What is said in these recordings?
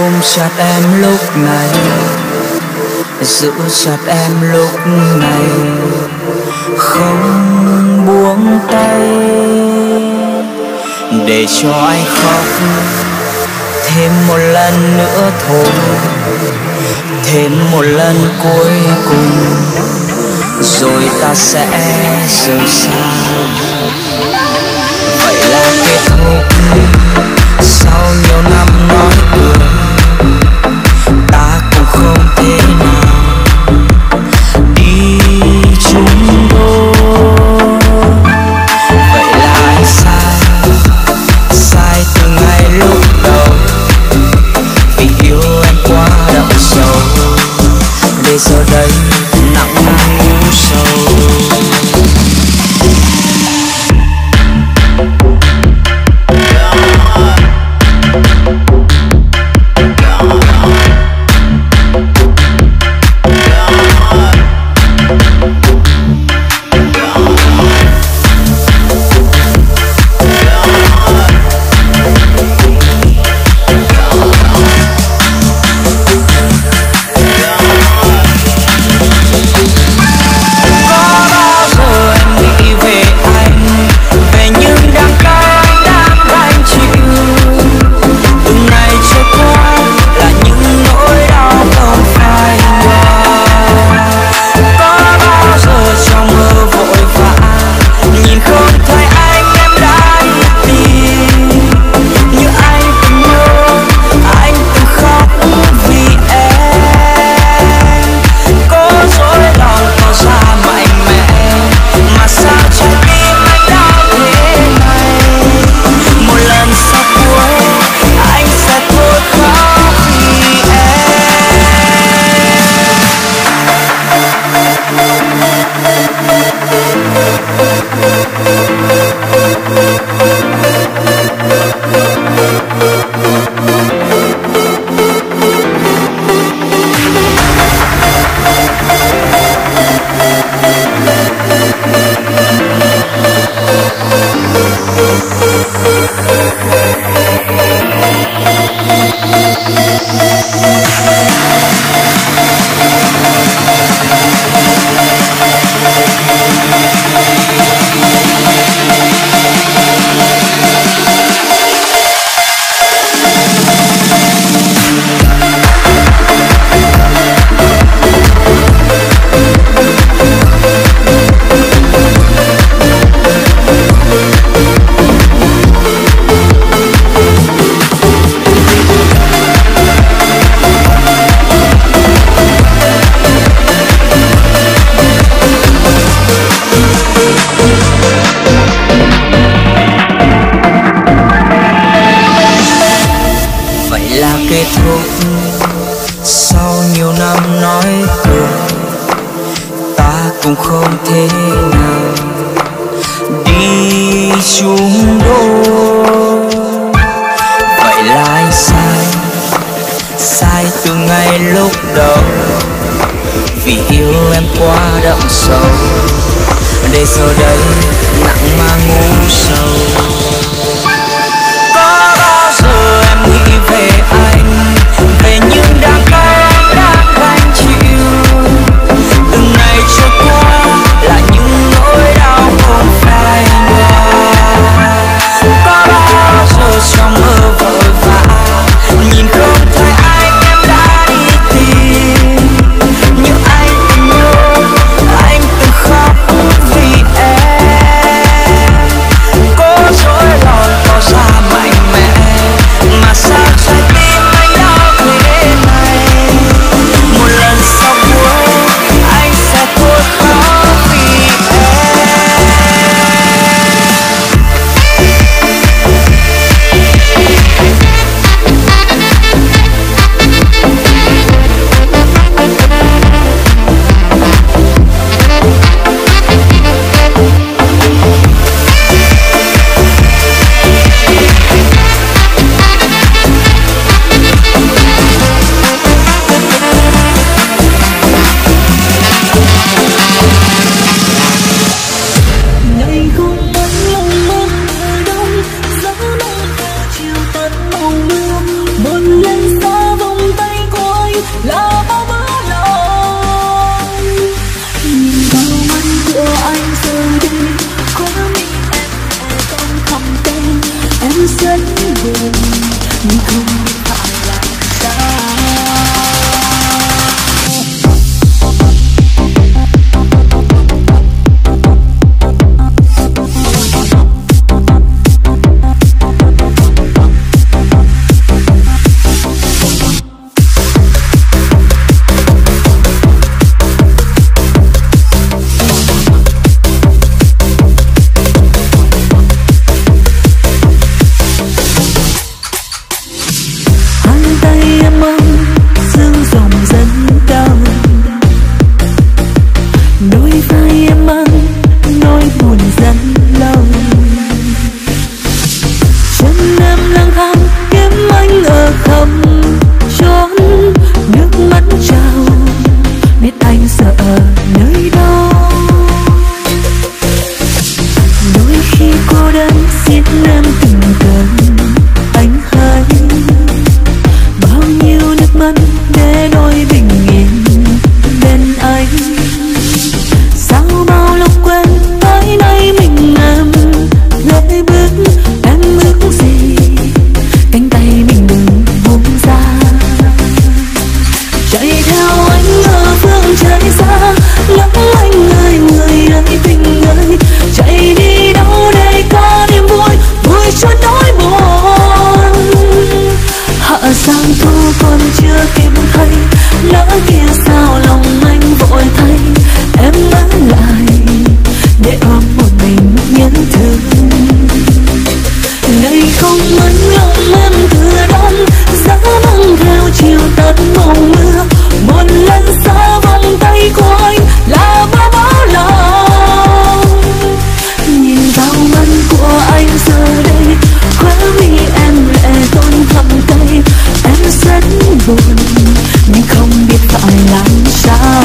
ôm chặt em lúc này, giữ chặt em lúc này, không buông tay để cho anh khóc thêm một lần nữa thôi, thêm một lần cuối cùng rồi ta sẽ rời xa. Vậy là kết thúc sau nhiều năm nói cười, ta cũng không thể nào đi chung đôi. Vậy là anh sai từ ngày lúc đầu, vì yêu em quá đậm sâu, để giờ đây nặng nang u sầu. Kết thúc sau nhiều năm nói cười, ta cũng không thể nào đi chung đôi. Vậy là anh sai từ ngày lúc đầu, vì yêu em quá đậm sâu, để giờ đây nặng mang u sầu. Có bao giờ em nghĩ về anh, về những đắng cay anh đã gánh chịu, từng ngày trôi qua là những nỗi đau không phai nhòa. Có bao giờ trong mơ vội vã nhìn không thấy anh, em đã đi tìm, như anh từng nhớ, anh từng khóc vì em. Có dối lòng mất để nỗi bình yên bên anh. Sao bao lúc quên tới nay mình em lê bước, em ước gì cánh tay mình đừng buông ra. Chạy theo anh ở phương trời xa, lắm anh ơi người ơi tình ơi, chạy đi đâu để có niềm vui, vui cho nỗi buồn. Hạ sang thu còn chưa kịp thấy, lỡ kia sao lòng anh vội thay, em ở lại để ôm một mình nhớ thương. Ngày không mất lòng em thừa đông, gió mang theo chiều tắt mộng mưa, một lần xa vòng tay của anh là bao bão lòng. Nhìn vào mắt của anh giờ đây, khóe mi em lệ tôn thầm cay, em rất buồn nhưng không biết phải làm sao.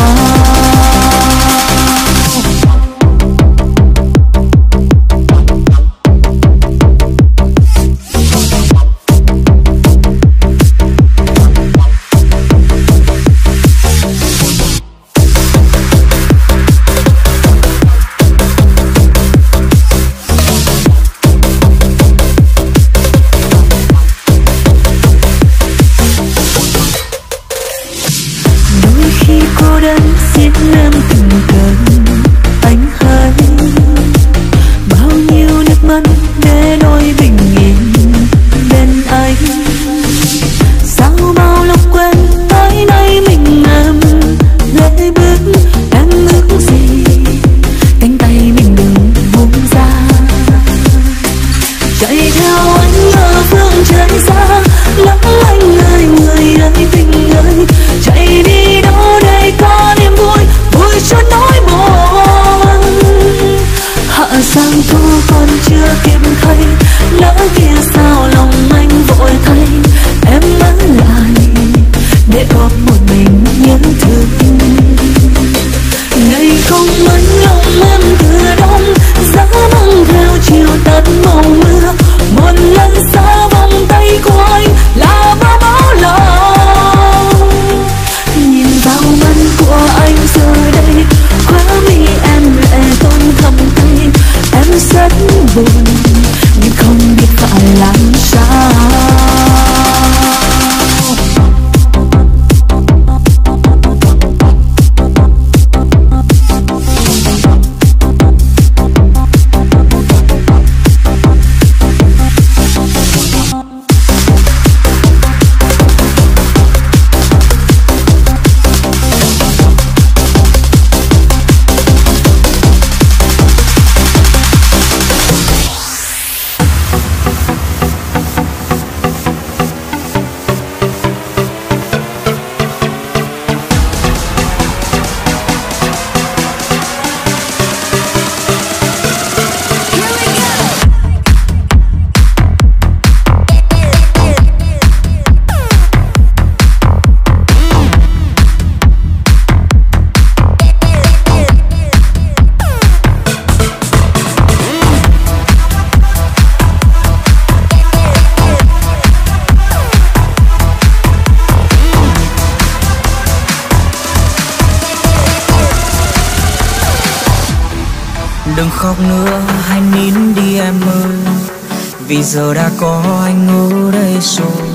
Đừng khóc nữa, hãy nín đi em ơi, vì giờ đã có anh ở đây rồi.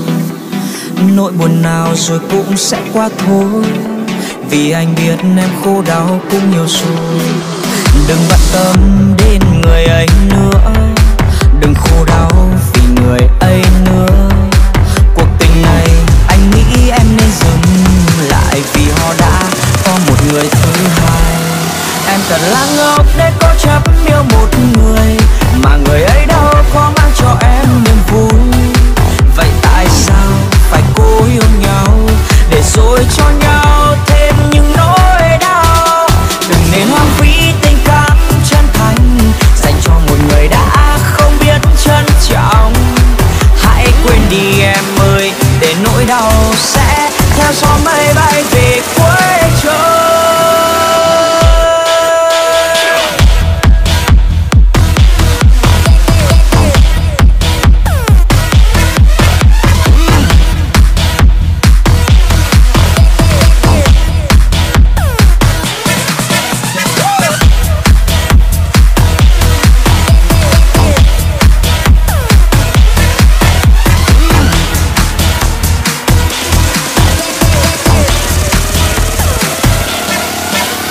Nỗi buồn nào rồi cũng sẽ qua thôi, vì anh biết em khổ đau cũng nhiều rồi. Đừng bận tâm đến người ấy nữa, đừng khổ đau vì người ấy nữa. Cuộc tình này anh nghĩ em nên dừng lại, vì họ đã có một người thứ hai. Em thật là ngốc để có chấp yêu một người mà người ấy đâu có mang cho em niềm vui. Vậy tại sao phải cố yêu nhau để rồi cho nhau thêm những nỗi đau? Đừng nên hoang phí tình cảm chân thành dành cho một người đã không biết trân trọng. Hãy quên đi em ơi, để nỗi đau sẽ theo gió mây bay về cuối trời.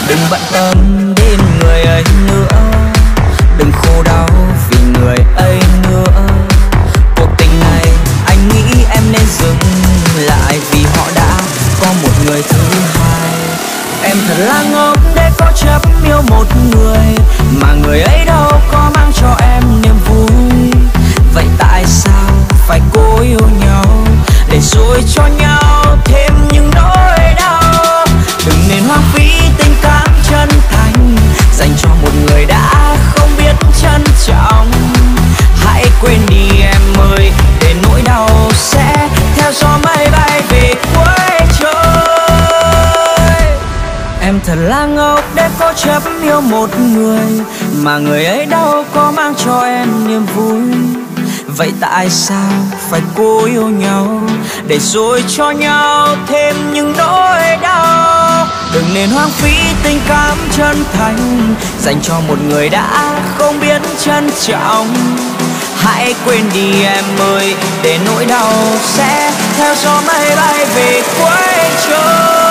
Đừng bận tâm đến người ấy nữa, đừng khổ đau vì người ấy nữa. Cuộc tình này anh nghĩ em nên dừng lại, vì họ đã có một người thứ hai. Em thật là ngốc để có chấp yêu một người mà người ấy đâu có mang cho em niềm vui. Vậy tại sao phải cố yêu nhau để rồi cho nhau thêm những nỗi đau? Đừng nên hoang phí tình cảm chân thành dành cho một người đã không biết trân trọng. Hãy quên đi em ơi, để nỗi đau sẽ theo gió mây bay về cuối trời. Em thật là ngốc để cố chấp yêu một người mà người ấy đâu có mang cho em niềm vui. Vậy tại sao phải cố yêu nhau để rồi cho nhau thêm những nỗi đau? Đừng nên hoang phí tình cảm chân thành dành cho một người đã không biết trân trọng. Hãy quên đi em ơi, để nỗi đau sẽ theo gió mây bay về cuối trời.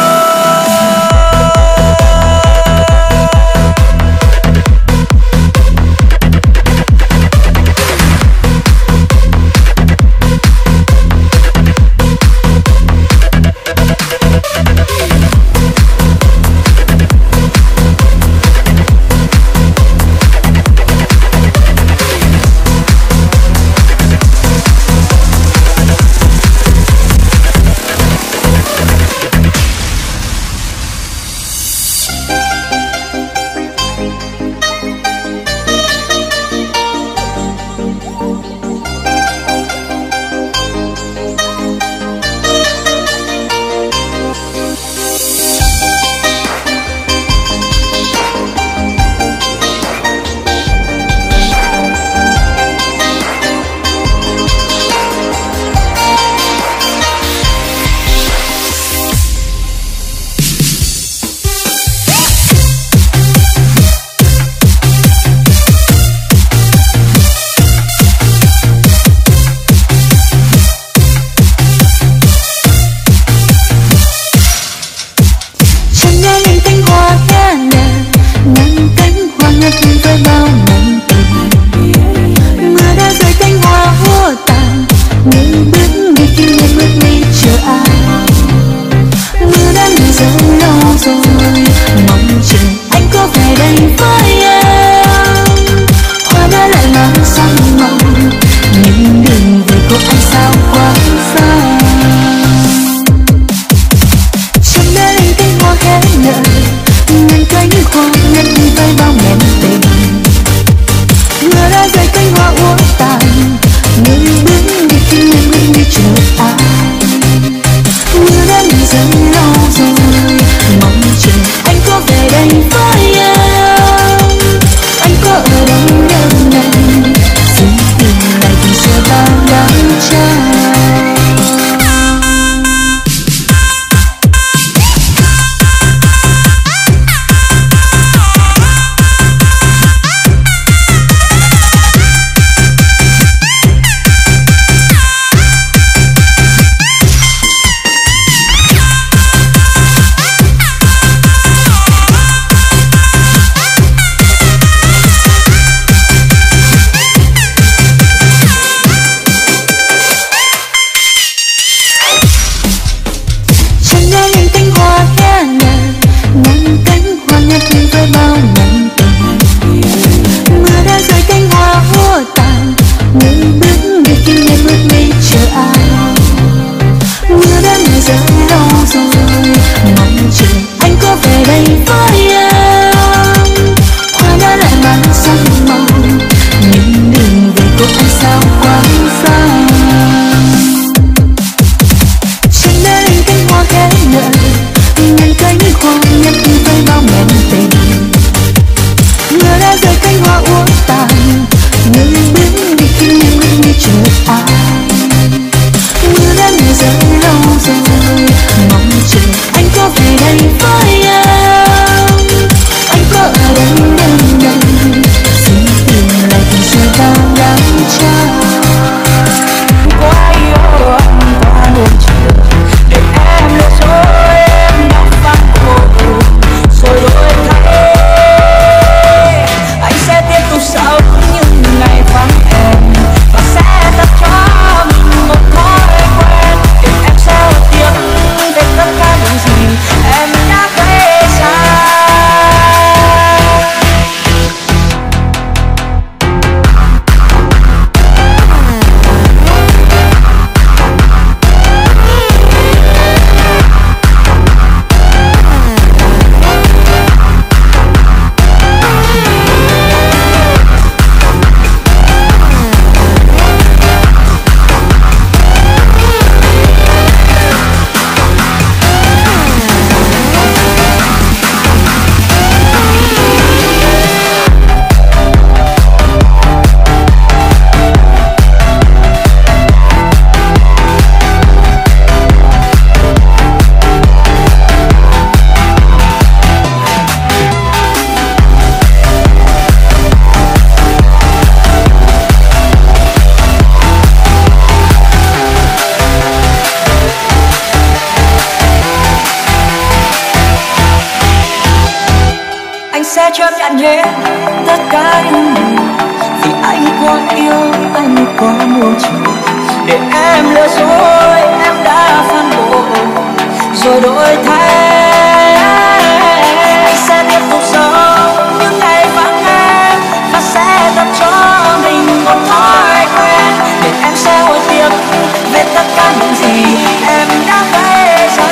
sẽ chấp nhận hết tất cả những điều vì anh quá yêu, anh quá muốn chiều. Để em lừa dối, em đã phản bội rồi đổi thay. Anh sẽ tiếp tục sống những ngày vắng em và sẽ tập cho mình một thói quen để em sẽ hối tiếc về tất cả những gì em đã gây ra.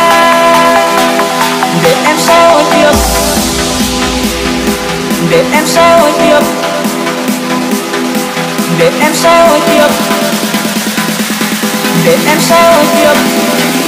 Để em sẽ hối tiếc, để em sẽ hối tiếc, để em sẽ hối tiếc, để em sẽ hối tiếc.